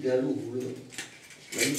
queda luz, boludo. ¿Ahí?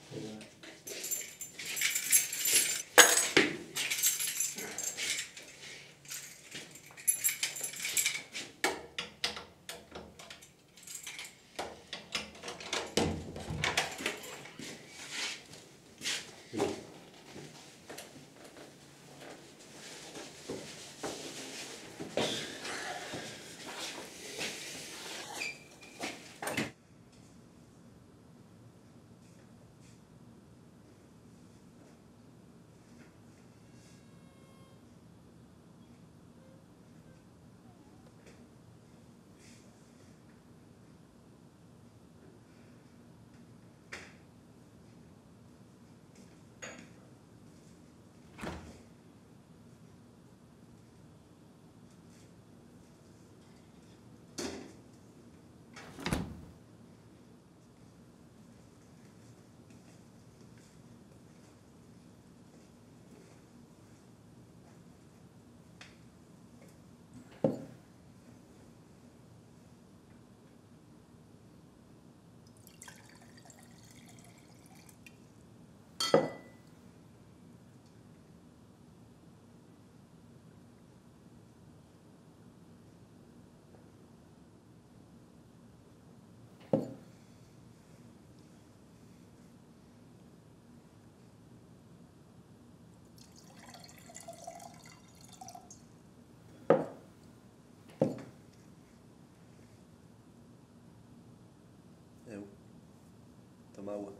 Toma agua.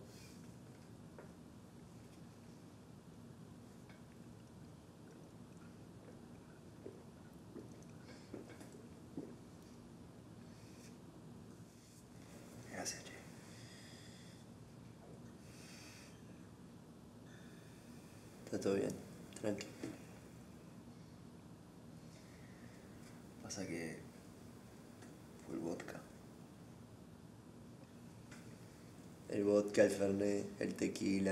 Gracias, che. Está todo bien, tranqui. Pasa que fue el vodka. El vodka, el fernet, el tequila.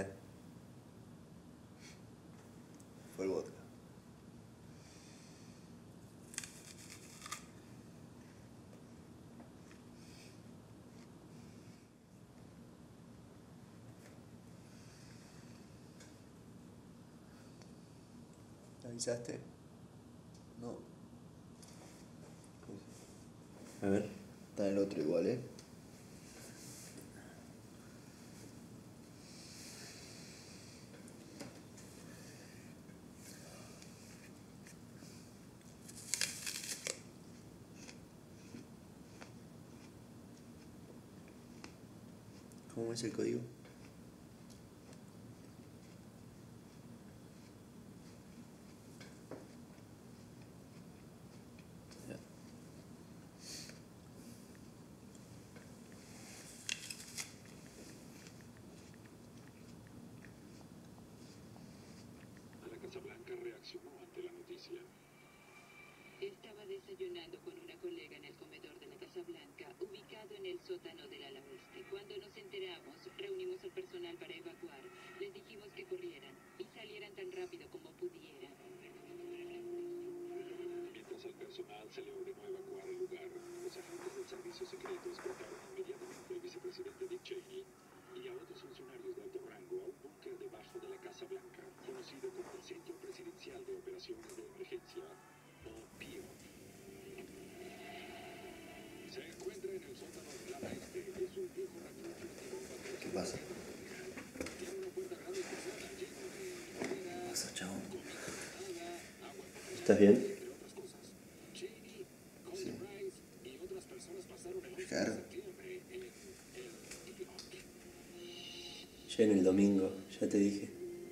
Fue el vodka. ¿Avisaste? No. A ver. Está en el otro igual, ¿eh? ¿Cómo es el código? Ya. La Casa Blanca reaccionó ante la noticia. Estaba desayunando con una colega en el comedor de la Casa Blanca, ubicado en el sótano del ala oeste. Cuando nos enteramos, reunimos al personal para evacuar. Les dijimos que corrieran y salieran tan rápido como pudieran. Mientras al personal se le ordenó evacuar el lugar, los agentes del servicio secreto escoltaron inmediatamente al vicepresidente Dick Cheney y a otros funcionarios de alto rango a un búnker debajo de la Casa Blanca, conocido como el Centro Presidencial de Operaciones de Emergencia, o PIO. Se encuentra en el sótano del ala este. Es un viejo refugio de bombarderos. ¿Qué pasa? Tiene una puerta grande cerrada, lleno de madera, ¿Qué pasa, chabón? comida enlatada, agua embotellada, ¿Estás bien? entre otras cosas. Cheney, Conde Rice y otras personas pasaron el 11 de Claro. septiembre en el PIO. Lleno el domingo, ya te dije.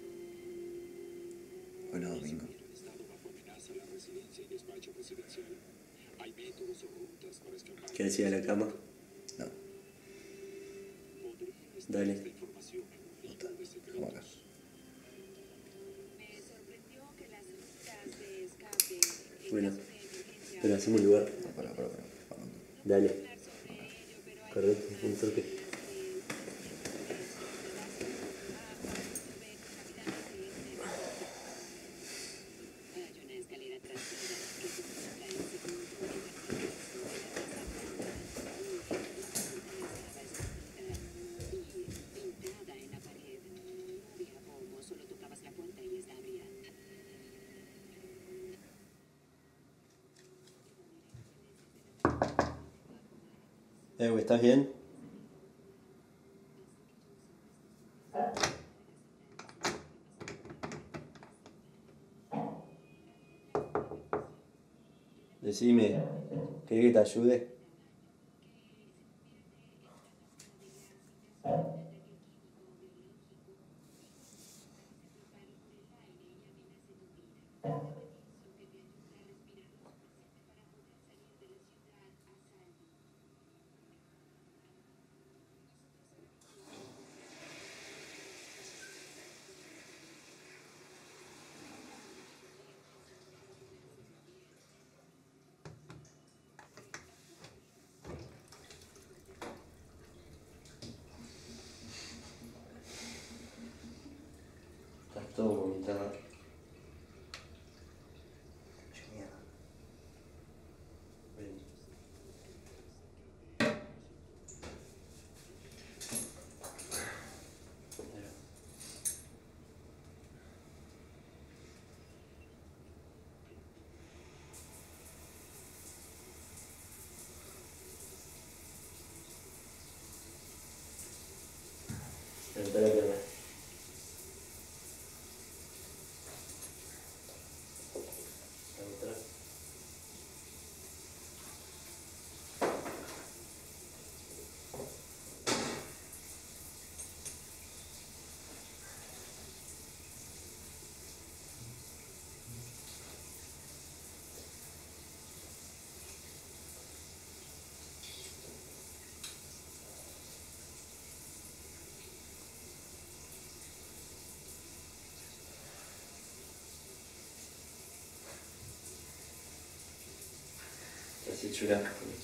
Bueno, domingo. En estado bajo amenaza la residencia y despacho presidencial. Hay métodos o rutas para escapar. ¿Qué decía la cama? No, Podría estar Dale. esta información en un libro de vamos acá. secretos. Me sorprendió que las rutas de escape en Bueno, caso de emergencia pero hacemos un lugar. Para. Dale, hablar sobre ello, pero hay correcto, un toque. hay una escalera trasera que comunica el segundo y tercer piso de la Casa Blanca. La sala estaba escondida. ¿Estás bien? Decime, ¿querés que te ayude? Estás todo vomitado. Genial. Ven. Espera, espera. La otra. Así chula.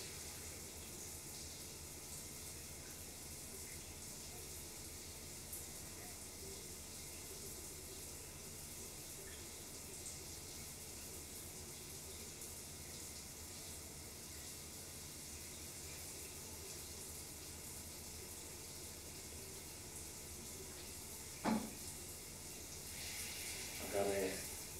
Acá me...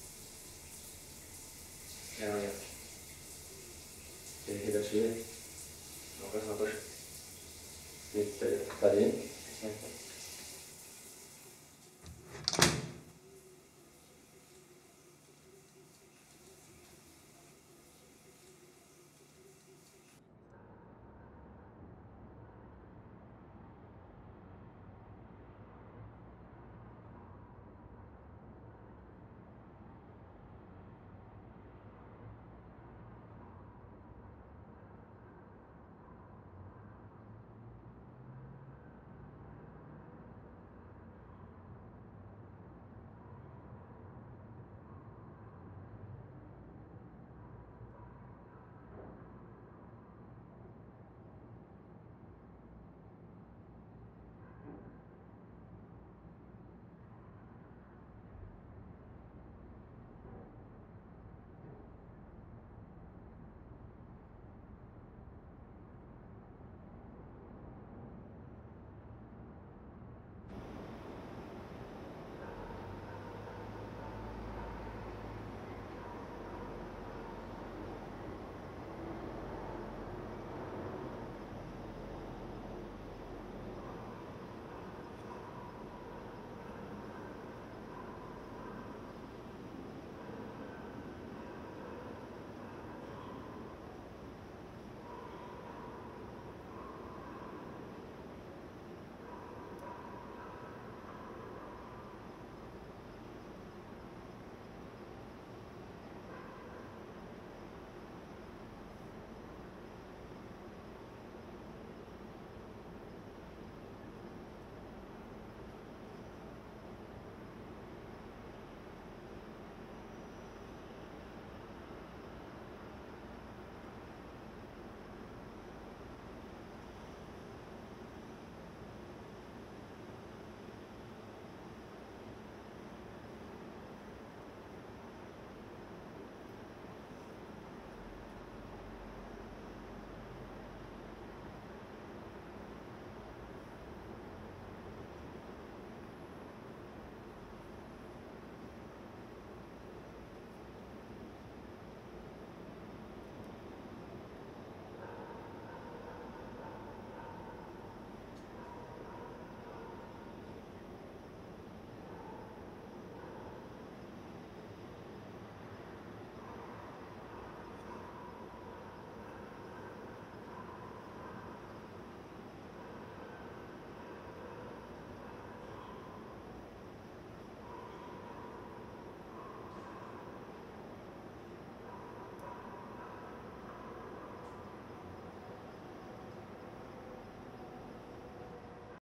Ya no, ya. ¿Quieres que te ayude? No, pues no, pues. ¿Está bien? Sí.